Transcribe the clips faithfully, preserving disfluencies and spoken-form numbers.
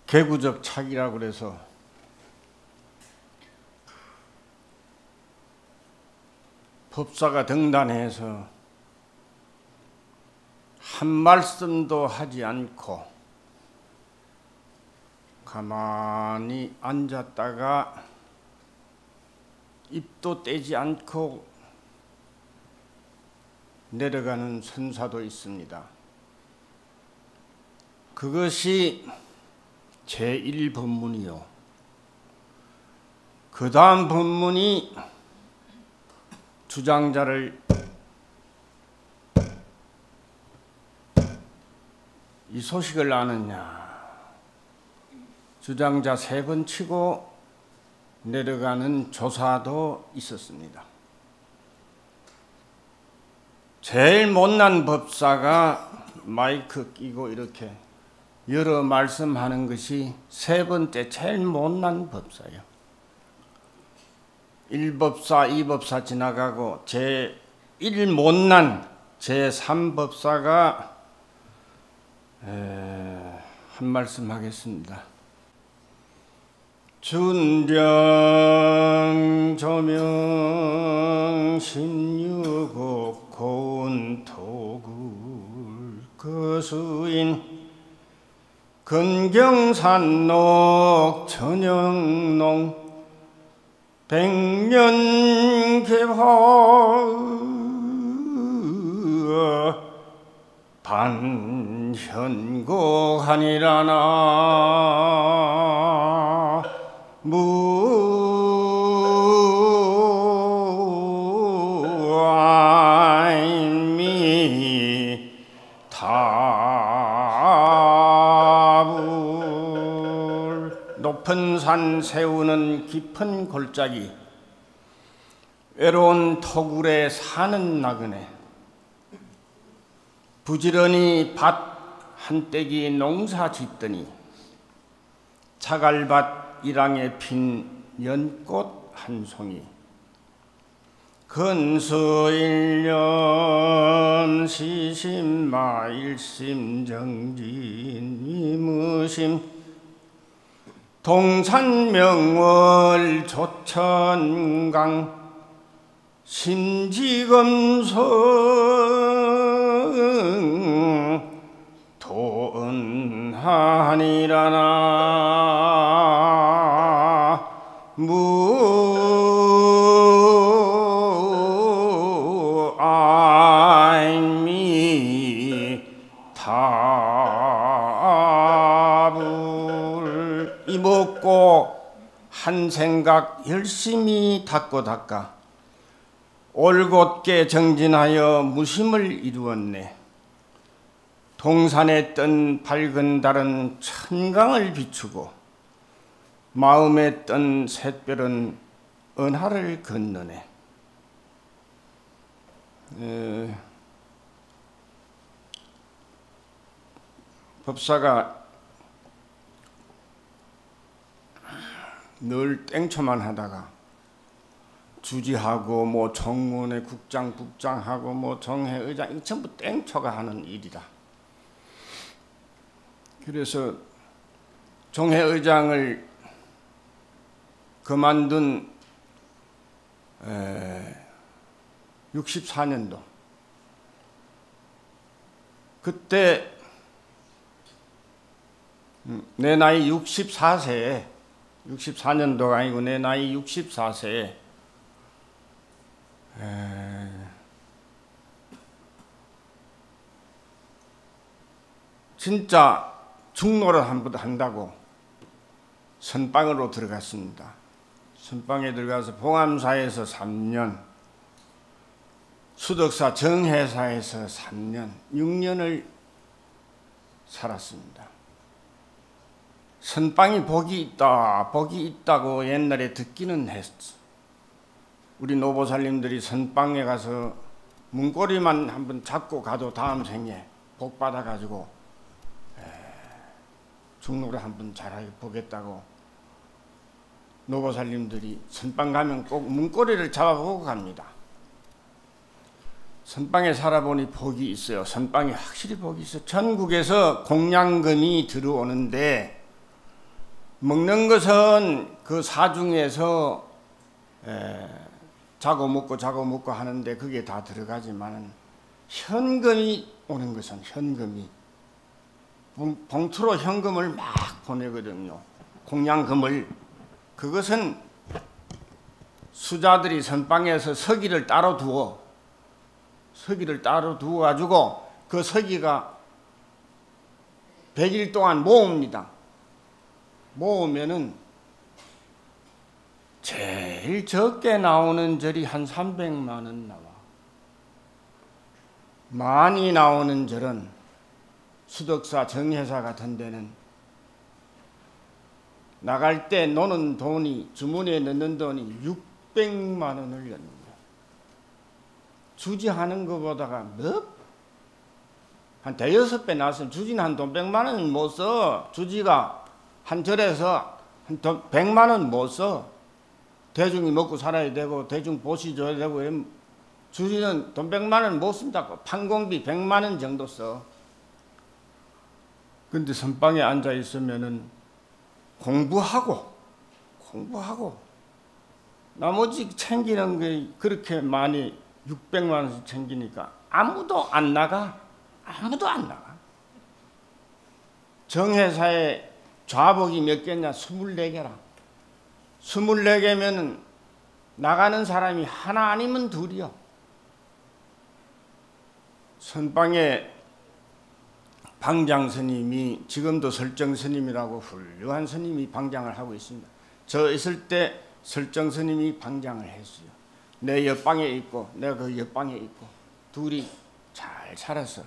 개구적 착이라고 그래서 법사가 등단해서 한 말씀도 하지 않고 가만히 앉았다가 입도 떼지 않고 내려가는 선사도 있습니다. 그것이 제일 법문이요. 그 다음 법문이 주장자를 이 소식을 아느냐. 주장자 세 번 치고 내려가는 조사도 있었습니다. 제일 못난 법사가 마이크 끼고 이렇게 여러 말씀하는 것이 세 번째 제일 못난 법사예요. 일 법사, 이 법사 지나가고 제일 못난 제삼 법사가 에, 한 말씀 하겠습니다. 준령 조명 십육옥 고운 토굴 거수인 근경산록 천영농 백년 개화 반현고하니라나 무아이미 타불 높은 산 세우는 깊은 골짜기 외로운 토굴에 사는 나그네 부지런히 밭 한 떼기 농사 짓더니 자갈밭 일항에 핀 연꽃 한 송이 근수일년 시심마 일심정진 위무심 동산명월 조천강 심지검성 도은하니라나 무아이미 타불 이먹고 한 생각 열심히 닦고 닦아 올곧게 정진하여 무심을 이루었네. 동산에 뜬 밝은 달은 천강을 비추고 마음에 뜬 샛별은 은하를 건너네. 에, 법사가 늘 땡초만 하다가 주지하고 뭐 정문회 국장 국장하고 뭐 정회의장 이 전부 땡초가 하는 일이다. 그래서 정회의장을 그만둔 에, 육십사 년도 그때 내 나이 육십사 세에 육십사 년도가 아니고 내 나이 육십사 세에 에, 진짜 중노를 한번 한다고 선방으로 들어갔습니다. 선방에 들어가서 봉암사에서 삼 년, 수덕사 정회사에서 삼 년, 육 년을 살았습니다. 선방이 복이 있다, 복이 있다고 옛날에 듣기는 했어. 우리 노보살님들이 선방에 가서 문고리만 한번 잡고 가도 다음 생에 복 받아가지고 중노를 한번 잘 보겠다고 노보살님들이 선방 가면 꼭 문고리를 잡아보고 갑니다. 선방에 살아보니 복이 있어요. 선방이 확실히 복이 있어요. 전국에서 공양금이 들어오는데 먹는 것은 그 사중에서 에, 자고 먹고 자고 먹고 하는데 그게 다 들어가지만 현금이 오는 것은 현금이 봉투로 현금을 막 보내거든요. 공양금을. 그것은 수자들이 선방에서 서기를 따로 두어 서기를 따로 두어 가지고 그 서기가 백 일 동안 모읍니다. 모으면은 제일 적게 나오는 절이 한 삼백만 원 나와. 많이 나오는 절은 수덕사, 정회사 같은 데는 나갈 때 노는 돈이, 주머니에 넣는 돈이 육백만 원을 넣는 거야. 주지하는 것보다가 몇? 한 대여섯 배 나서 주지는 한 돈 백만 원 못 써. 주지가 한 절에서 한 돈 백만 원 못 써. 대중이 먹고 살아야 되고 대중 보시 줘야 되고 주지는 돈 백만 원 못 쓴다고. 판공비 백만 원 정도 써. 근데 선방에 앉아 있으면은 공부하고 공부하고 나머지 챙기는 게 그렇게 많이 육백만 원씩 챙기니까 아무도 안 나가. 아무도 안 나가. 정회사에 좌복이 몇 개냐? 스물네 개라. 스물네 개면은 나가는 사람이 하나 아니면 둘이요. 선방에 방장 스님이, 지금도 설정 스님이라고 훌륭한 스님이 방장을 하고 있습니다. 저 있을 때 설정 스님이 방장을 했어요. 내 옆방에 있고 내가 그 옆방에 있고 둘이 잘 살았어.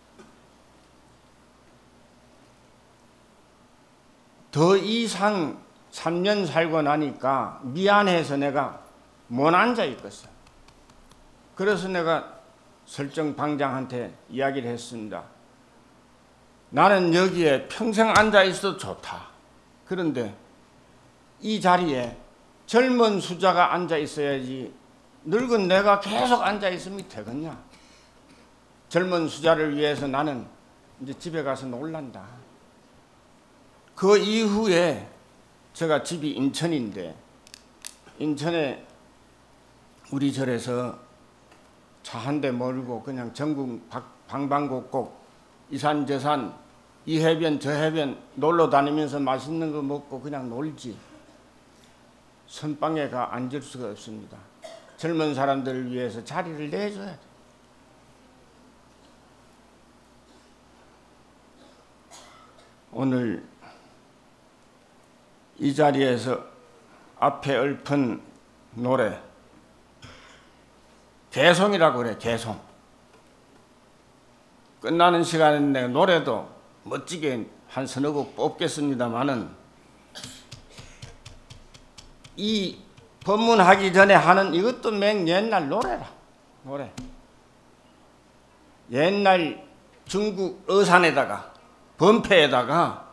더 이상 삼 년 살고 나니까 미안해서 내가 못 앉아 있겠어. 그래서 내가 설정 방장한테 이야기를 했습니다. 나는 여기에 평생 앉아 있어도 좋다. 그런데 이 자리에 젊은 수자가 앉아 있어야지 늙은 내가 계속 앉아 있으면 되겠냐. 젊은 수자를 위해서 나는 이제 집에 가서 놀란다. 그 이후에 제가 집이 인천인데 인천에 우리 절에서 차 한 대 몰고 그냥 전국 방방곡곡 이산저산 이 해변 저 해변 놀러 다니면서 맛있는 거 먹고 그냥 놀지. 선방에 가 앉을 수가 없습니다. 젊은 사람들을 위해서 자리를 내줘야 돼. 오늘 이 자리에서 앞에 읊은 노래 개송이라고 그래. 개송. 끝나는 시간에 내가 노래도 멋지게 한 서너 곡 뽑겠습니다마는 이 법문하기 전에 하는 이것도 맹 옛날 노래라. 노래. 옛날 중국 어산에다가 범패에다가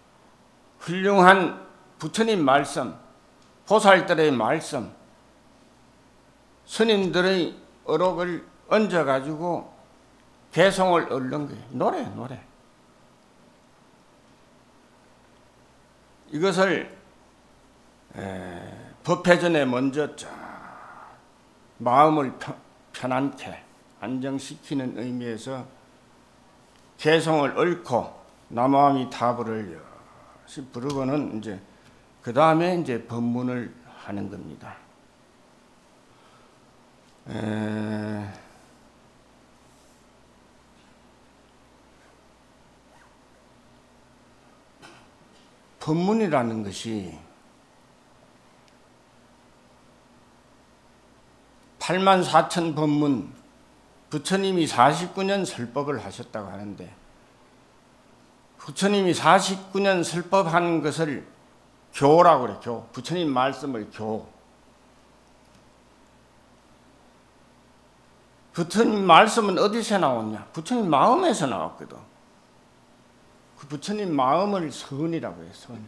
훌륭한 부처님 말씀, 보살들의 말씀, 스님들의 어록을 얹어가지고 개성을 얻는 거예요. 노래, 노래. 이것을 에, 법회전에 먼저 마음을 편, 편안케 안정시키는 의미에서 개성을 얽고 남아미 타불을 부르고는 이제 그 다음에 이제 법문을 하는 겁니다. 에... 법문이라는 것이 팔만 사천 법문, 부처님이 사십구 년 설법을 하셨다고 하는데 부처님이 사십구 년 설법한 것을 교라고 그래. 교. 부처님 말씀을 교. 부처님 말씀은 어디서 나왔냐? 부처님 마음에서 나왔거든. 그 부처님 마음을 선이라고 해요. 선.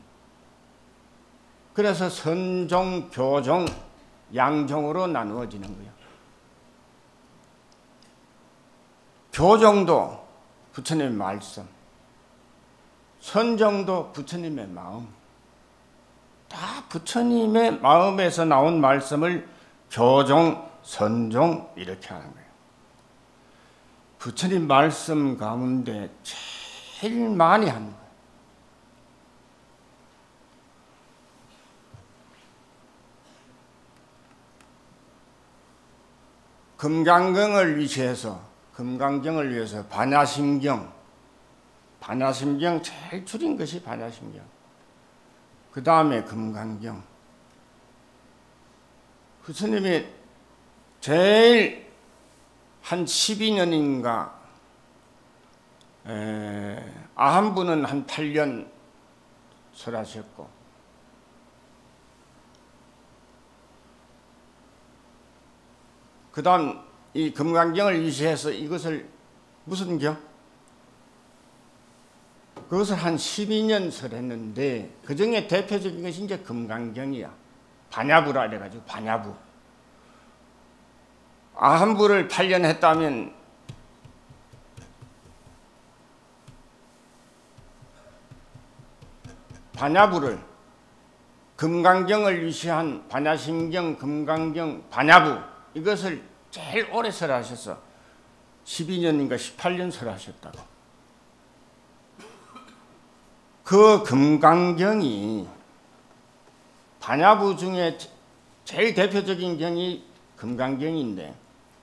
그래서 선종, 교종, 양종으로 나누어지는 거예요. 교종도 부처님의 말씀, 선종도 부처님의 마음. 다 부처님의 마음에서 나온 말씀을 교종, 선종 이렇게 하는 거예요. 부처님 말씀 가운데 제일 많이 하는 거예요. 금강경을 위시해서 금강경을 위해서 반야심경, 반야심경 제일 줄인 것이 반야심경. 그 다음에 금강경. 부처님이 제일 한 십이 년인가, 에, 아한부는 한 팔 년 설하셨고, 그 다음 이 금강경을 위시해서 이것을 무슨 경? 그것을 한 십이 년 설했는데 그 중에 대표적인 것이 이제 금강경이야. 반야부라 그래가지고 반야부. 아한부를 팔 년 했다면 반야부를 금강경을 위시한 반야심경, 금강경, 반야부 이것을 제일 오래 설하셨어. 십이 년인가 십팔 년 설하셨다고. 그 금강경이 반야부 중에 제일 대표적인 경이 금강경인데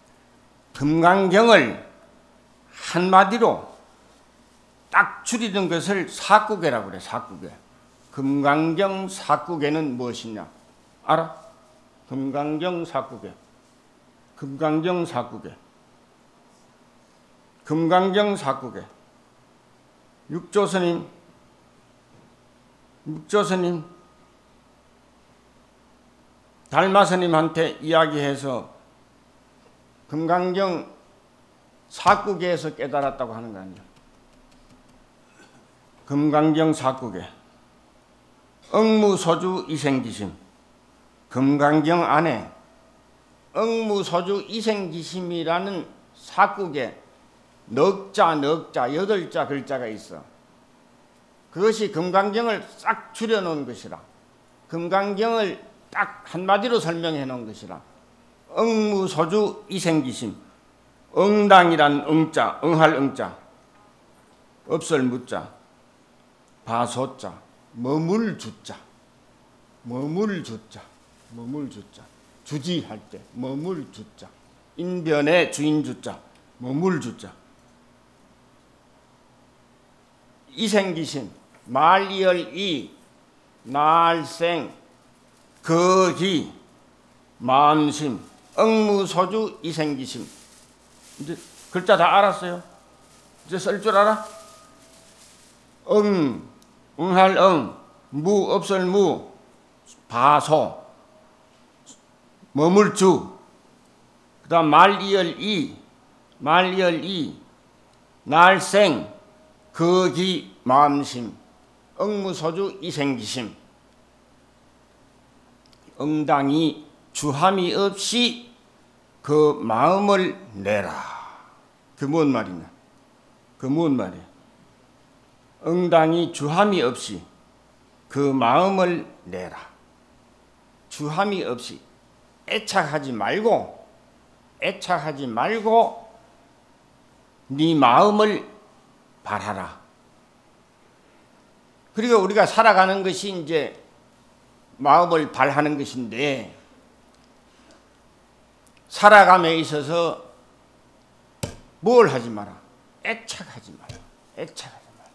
금강경을 한마디로 딱 줄이는 것을 사구계라고 그래. 사구계. 금강경 사구계는 무엇이냐? 알아? 금강경 사구계. 금강경 사구계. 금강경 사구계. 육조스님, 육조스님, 달마스님한테 이야기해서 금강경 사구계에서 깨달았다고 하는 거 아니야. 금강경 사구계. 응무소주 이생기심. 금강경 안에 응무소주 이생기심이라는 사구계 넉자, 넉자, 여덟자 글자가 있어. 그것이 금강경을 싹 줄여놓은 것이라. 금강경을 딱 한마디로 설명해 놓은 것이라. 응무소주 이생기심. 응당이란 응자, 응할 응자, 없을 무자, 바소자, 머물 주자, 머물 주자, 머물 주자. 주지할 때 머물 주자. 인변의 주인 주자, 머물 주자. 이생기심, 말이얼이, 날생, 거기, 마음심, 응무소주 이생기심. 이제 글자 다 알았어요? 이제 쓸 줄 알아? 응, 응할 응, 무 없을 무, 바소, 머물 주. 그 다음 말이얼 이, 말이얼 이, 날생, 거기, 마음심, 응무소주 이생기심. 응당이 주함이 없이 그 마음을 내라. 그 뭔 말이냐? 그 뭔 말이야? 응당이 주함이 없이 그 마음을 내라. 주함이 없이 애착하지 말고 애착하지 말고 네 마음을 발하라. 그리고 우리가 살아가는 것이 이제 마음을 발하는 것인데 살아감에 있어서 뭘 하지 마라? 애착하지 마라. 애착하지 마라.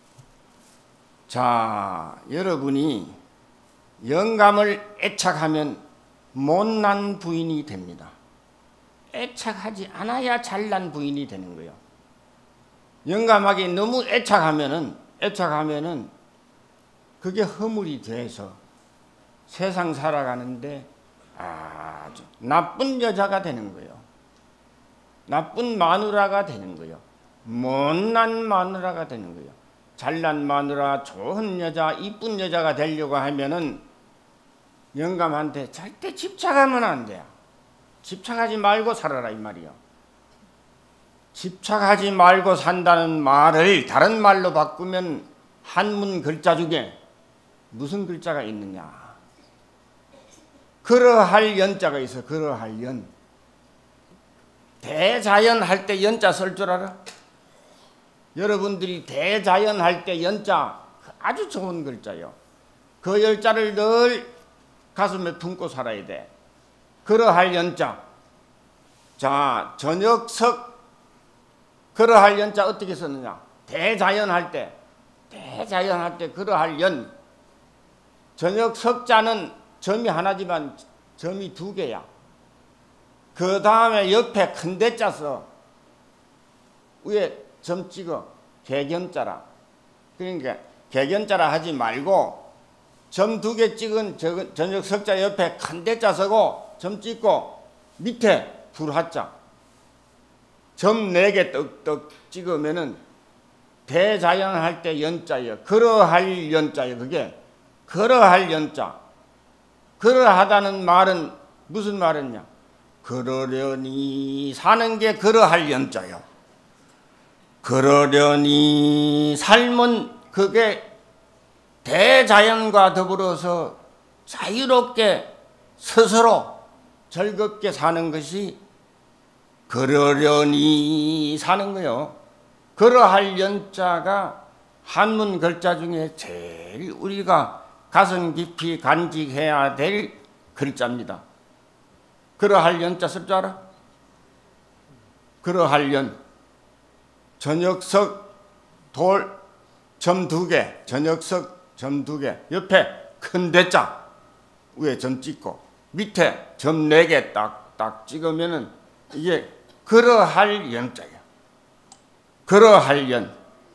자, 여러분이 영감을 애착하면 못난 부인이 됩니다. 애착하지 않아야 잘난 부인이 되는 거예요. 영감하게 너무 애착하면은 애착하면은 그게 허물이 돼서 세상 살아가는데 아주 나쁜 여자가 되는 거예요. 나쁜 마누라가 되는 거예요. 못난 마누라가 되는 거예요. 잘난 마누라, 좋은 여자, 이쁜 여자가 되려고 하면은 영감한테 절대 집착하면 안 돼요. 집착하지 말고 살아라 이 말이요. 집착하지 말고 산다는 말을 다른 말로 바꾸면 한문 글자 중에 무슨 글자가 있느냐? 그러할 연자가 있어. 그러할 연. 대자연 할 때 연자 쓸 줄 알아? 여러분들이 대자연 할 때 연자 아주 좋은 글자요. 그 열자를 늘 가슴에 품고 살아야 돼. 그러할 연자. 자, 저녁석 그러할 연자 어떻게 썼느냐? 대자연 할 때, 대자연 할 때 그러할 연. 저녁석자는 점이 하나지만 점이 두 개야. 그 다음에 옆에 큰 대자 써. 위에 점 찍어. 개견자라. 그러니까 개견자라 하지 말고 점 두 개 찍은 저녁석자 옆에 큰 대자 서고 점 찍고 밑에 불하자. 점 네 개 떡떡 찍으면은 대자연 할 때 연자예요. 그러할 연자예요. 그게 그러할 연자. 그러하다는 말은 무슨 말이냐? 그러려니 사는 게 그러할 연자요. 그러려니 삶은 그게 대자연과 더불어서 자유롭게 스스로 즐겁게 사는 것이 그러려니 사는 거요. 그러할 연자가 한문 글자 중에 제일 우리가 가슴 깊이 간직해야 될 글자입니다. 그러할 연자 쓸 줄 알아? 그러할 연. 저녁석 돌 점 두 개, 저녁석 점 두 개, 옆에 큰 대자 위에 점 찍고 밑에 점 네 개 딱딱 찍으면은 이게 그러할 연자예요. 그러할 연.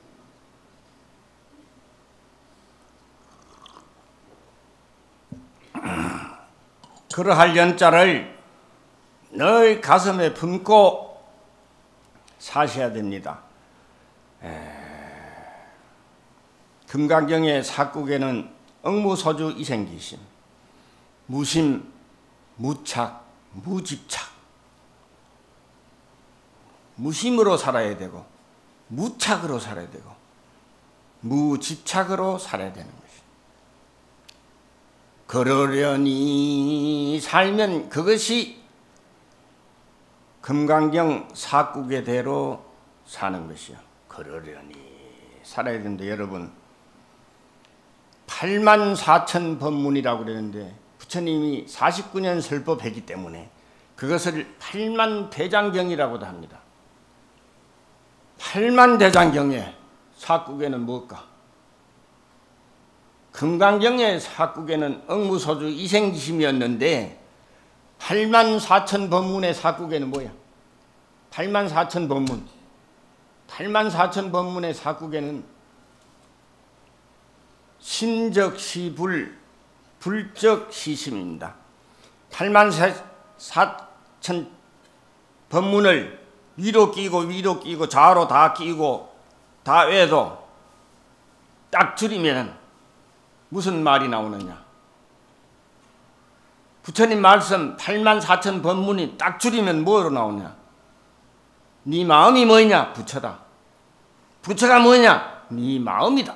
그러할 연자를 늘 가슴에 품고 사셔야 됩니다. 에... 금강경의 사국에는 억무소주 이생기심, 무심, 무착, 무집착, 무심으로 살아야 되고 무착으로 살아야 되고 무집착으로 살아야 되는 것이. 그러려니 살면 그것이 금강경 사국의대로 사는 것이요. 그러려니 살아야 되는데 여러분 팔만 사천 법문이라고 그러는데 부처님이 사십구 년 설법했기 때문에 그것을 팔만 대장경이라고도 합니다. 팔만 대장경에 사국에는 뭘까? 금강경의 사국에는 억무소주 이생기심이었는데 팔만 사천 법문의 사국에는 뭐야? 팔만 사천 법문. 팔만 사천 법문의 사국에는 심적시불, 불적시심입니다. 팔만 사천 법문을 위로 끼고 위로 끼고 좌로 다 끼고 다 외도 딱 줄이면 무슨 말이 나오느냐? 부처님 말씀 팔만 사천 법문이 딱 줄이면 뭐로 나오냐? 네 마음이 뭐냐? 부처다. 부처가 뭐냐? 네 마음이다.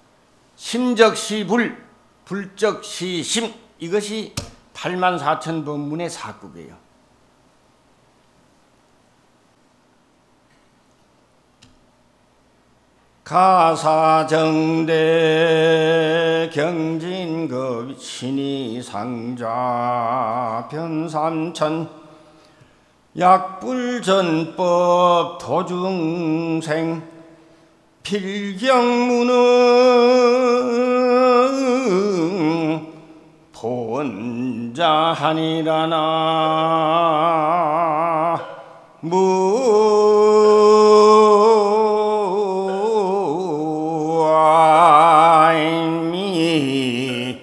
심적시불, 불적시심, 이것이 팔만 사천 법문의 사국이에요. 가사정대 경진급 신의상좌 변삼천 약불전법 도중생 필경문은 본자하니라나 무아이미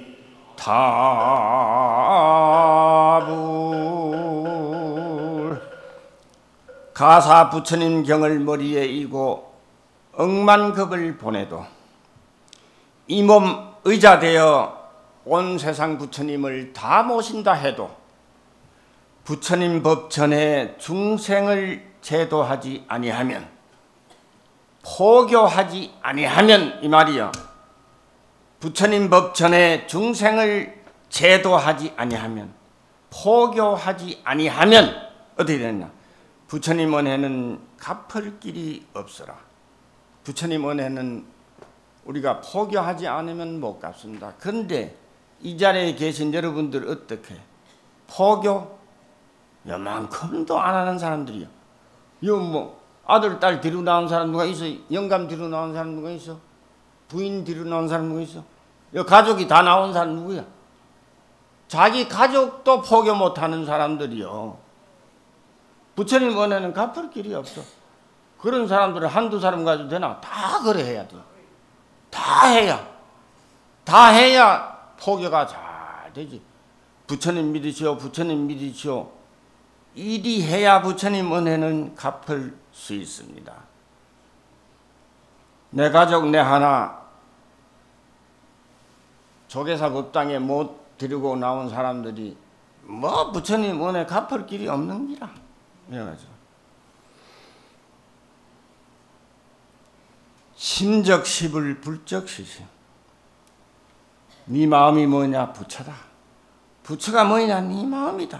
타불. 가사 부처님 경을 머리에 이고 억만급을 보내도 이 몸 의자되어 온 세상 부처님을 다 모신다 해도 부처님 법전에 중생을 제도하지 아니하면, 포교하지 아니하면, 이 말이요, 부처님 법전에 중생을 제도하지 아니하면 포교하지 아니하면 어떻게 되느냐? 부처님 은혜는 갚을 길이 없어라. 부처님 은혜는 우리가 포교하지 않으면 못 갚습니다. 그런데 이 자리에 계신 여러분들 어떻게? 포교? 요만큼도 안 하는 사람들이요. 요 뭐 아들, 딸 뒤로 나온 사람 누가 있어? 영감 뒤로 나온 사람 누가 있어? 부인 뒤로 나온 사람 누가 있어? 요 가족이 다 나온 사람 누구야? 자기 가족도 포교 못하는 사람들이요. 부처님 은혜는 갚을 길이 없어. 그런 사람들을 한두 사람 가지고 되나? 다 그래 해야 돼. 다 해야. 다 해야 포교가 잘 되지. 부처님 믿으시오. 부처님 믿으시오. 이리 해야 부처님 은혜는 갚을 수 있습니다. 내 가족 내 하나 조계사 법당에 못 데리고 나온 사람들이 뭐 부처님 은혜 갚을 길이 없는 기라. 이래가지고 심적시불 불적시심. 네 마음이 뭐냐? 부처다. 부처가 뭐냐? 네 마음이다.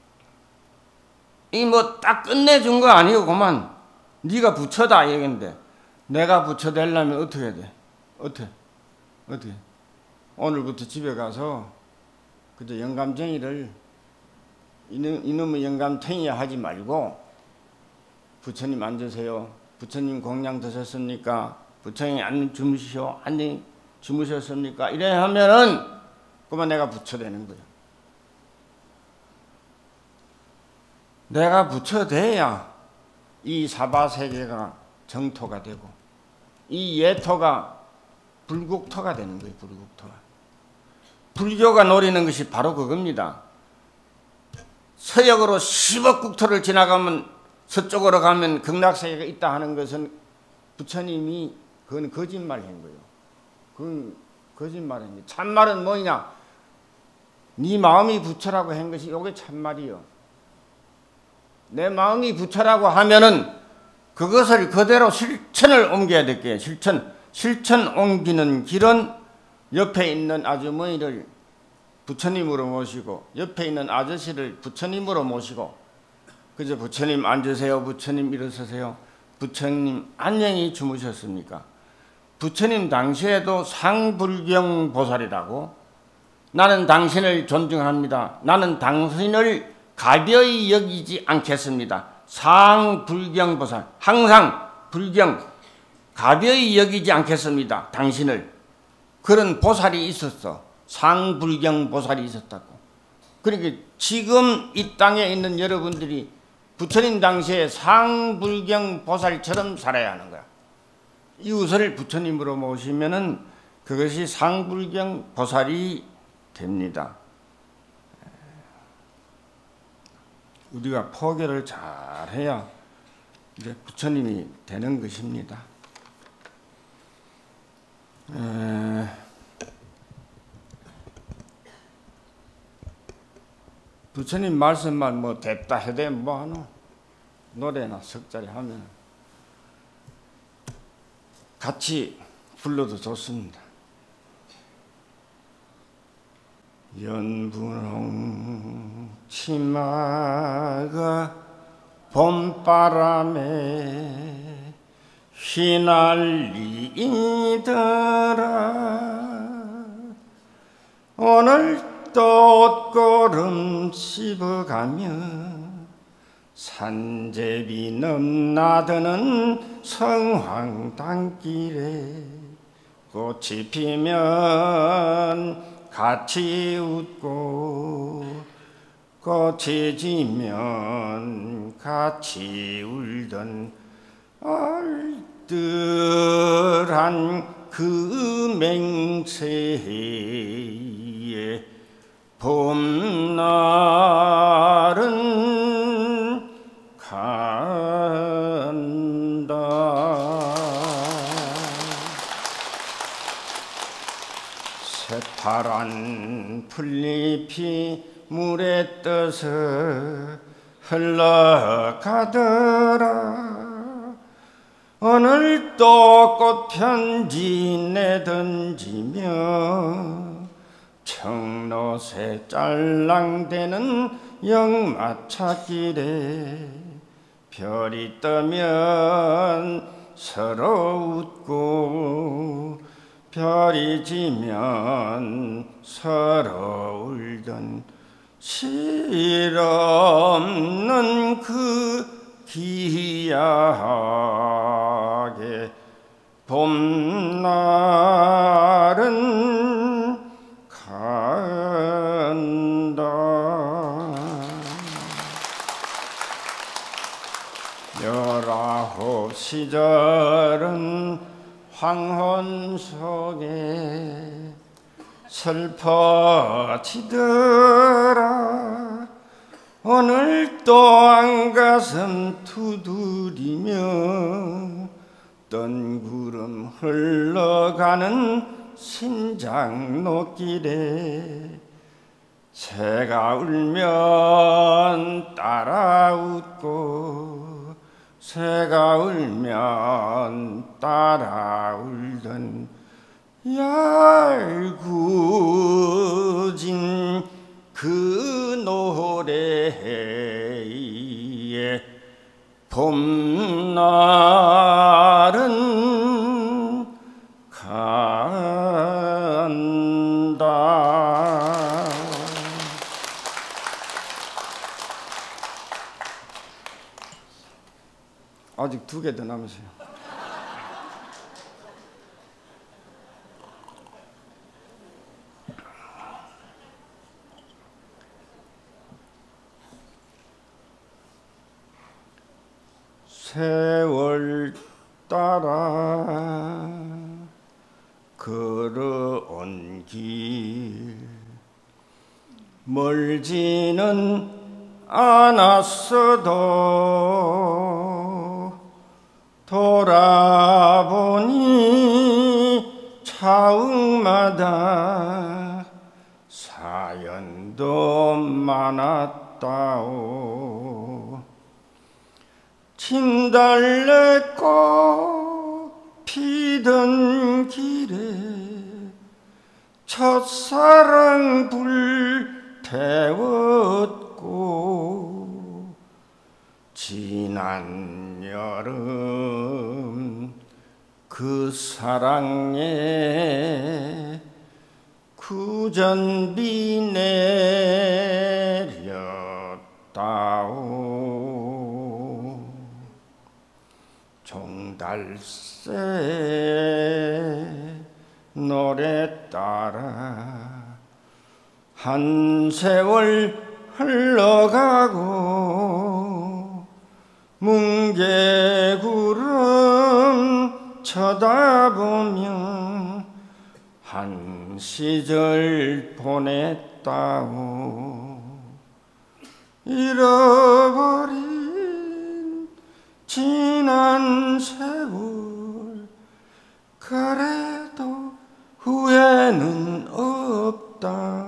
이 뭐 딱 끝내준 거 아니고 그만 네가 부처다 얘긴데 내가 부처 되려면 어떻게 해야 돼? 어떻게? 어떻게? 오늘부터 집에 가서 그저 영감쟁이를 이놈, 이놈의 영감탱이 하지 말고 부처님 앉으세요. 부처님 공양 드셨습니까? 부처님 안 주무시오? 안녕히 주무셨습니까? 이래 하면은 그만 내가 부처 되는 거예요. 내가 부처 돼야 이 사바세계가 정토가 되고 이 예토가 불국토가 되는 거예요. 불국토가. 불교가 노리는 것이 바로 그겁니다. 서역으로 십억 국토를 지나가면 서쪽으로 가면 극락세계가 있다 하는 것은 부처님이 그건 거짓말인 거예요. 그건 거짓말인 거예요. 참말은 뭐냐? 네 마음이 부처라고 한 것이 이게 참말이요. 내 마음이 부처라고 하면은 그것을 그대로 실천을 옮겨야 될 거예요. 실천. 실천 옮기는 길은 옆에 있는 아주머니를 부처님으로 모시고 옆에 있는 아저씨를 부처님으로 모시고 그저 부처님 앉으세요. 부처님 일어서세요. 부처님 안녕히 주무셨습니까? 부처님 당시에도 상불경 보살이라고 나는 당신을 존중합니다. 나는 당신을 가벼이 여기지 않겠습니다. 상불경 보살 항상 불경 가벼이 여기지 않겠습니다. 당신을. 그런 보살이 있었어. 상불경 보살이 있었다고. 그러니까 지금 이 땅에 있는 여러분들이 부처님 당시에 상불경 보살처럼 살아야 하는 거야. 이웃을 부처님으로 모시면은 그것이 상불경 보살이 됩니다. 우리가 포교를 잘해야 이제 부처님이 되는 것입니다. 에... 부처님 말씀만 뭐 됐다 해대 뭐 하노? 노래나 석자리 하면 같이 불러도 좋습니다. 연분홍 치마가 봄바람에 휘날리더라. 오늘 또 꽃걸음 씹어가며 산제비 넘나드는 성황단길에 꽃이 피면 같이 웃고 꽃이 지면 같이 울던 얼뜰한 그 맹세에 봄날은 간다. 새파란 풀잎이 물에 떠서 흘러가더라. 오늘 또 꽃편지 내던지며 성로새 짤랑대는 영마차길에 별이 뜨면 서로 웃고 별이 지면 서로 울던 실없는 그 기약의 봄날은 간다. 열아홉 시절은 황혼 속에 슬퍼지더라. 오늘 또한 가슴 두드리며 뜬구름 흘러가는 신장로길에 새가 울면 따라 웃고 새가 울면 따라 울던 얄궂은 그 노래에 봄날은 간다. 아직 두 개 더 남으세요. 세월 따라 걸어온 길 멀지는 않았어도 돌아보니 차욱마다 사연도 많았다오. 진달래꽃 피던 길에 첫사랑 불 태웠고 지난 여름 그 사랑에 구전비 내렸다오. 종달새 노래 따라 한 세월 흘러가고 뭉게구름 쳐다보며 한 시절 보냈다오. 잃어버린 지난 세월 그래도 후회는 없다.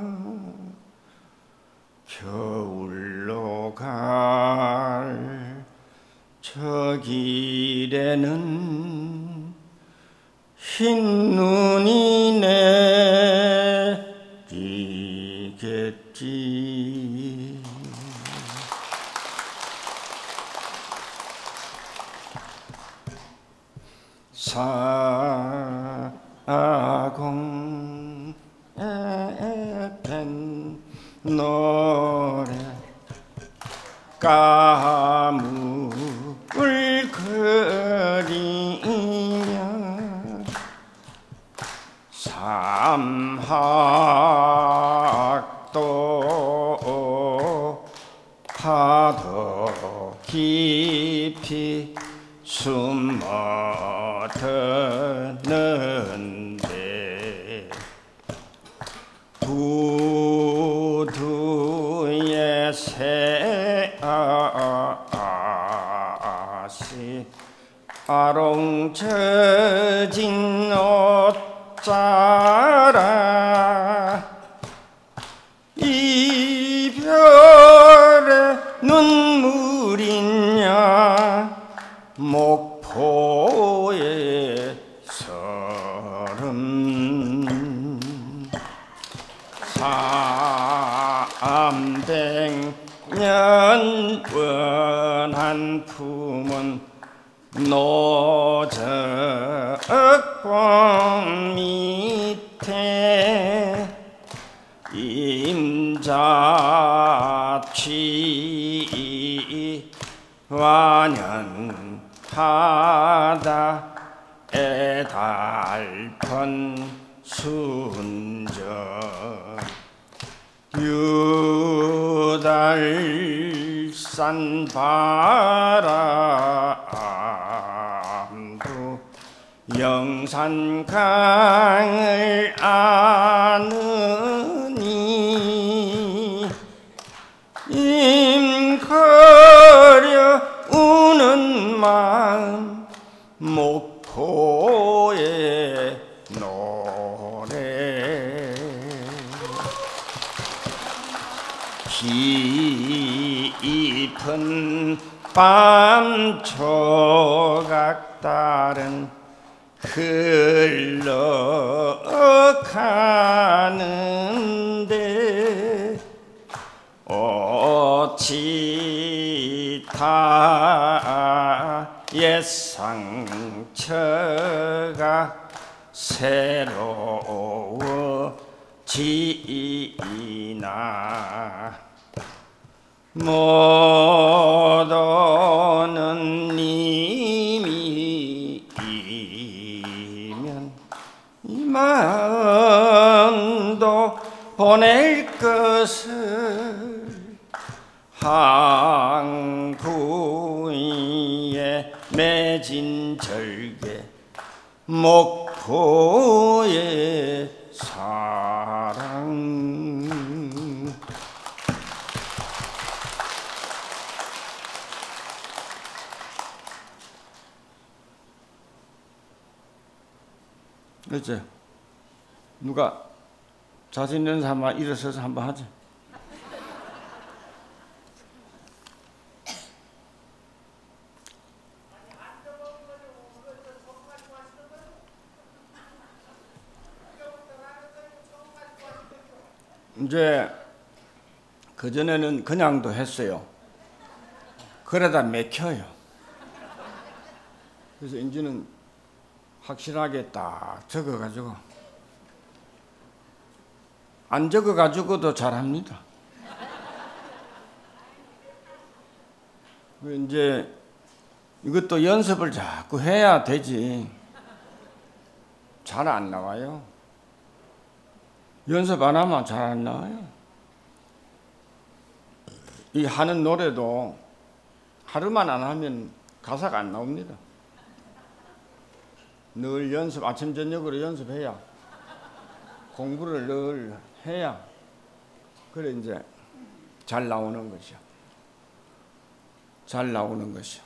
겨울로 갈 저 길에는 흰 눈이 내리겠지. 사공에 pen 노래 까묵을 그리며 삼학도 파도 깊이 숨어드는데 부두에 새아시 아롱쳐진 옷자라 이별의 눈물이냐 목포의 서름 산 밑에 임자취 완연하다 애달픈 순정 유달산 바람도 영산강을 아느니 임거려 우는 마음 목포의 노래 깊은 밤 조각 따른 흘러가는데 어찌 다 옛상처가 새로워지나 못 오는 님이면 이 마음도 보낼 것을 항구위에 맺은 절개 목포의 사랑 그렇지? 누가 자신 있는 사람만 일어서서 한번 하지. 이제 그전에는 그냥도 했어요. 그러다 맥혀요. 그래서 이제는 확실하게 딱 적어가지고 안 적어가지고도 잘합니다. 이제 이것도 연습을 자꾸 해야 되지 잘 안 나와요. 연습 안 하면 잘 안 나와요. 이 하는 노래도 하루만 안 하면 가사가 안 나옵니다. 늘 연습, 아침 저녁으로 연습해야 공부를 늘 해야 그래 이제 잘 나오는 것이요. 잘 나오는 것이요.